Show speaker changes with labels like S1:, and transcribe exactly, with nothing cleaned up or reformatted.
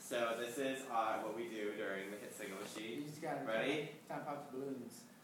S1: So this is uh, what we do during the hit signal
S2: You
S1: machine.
S2: just gotta
S1: Ready?
S2: Time pop the balloons.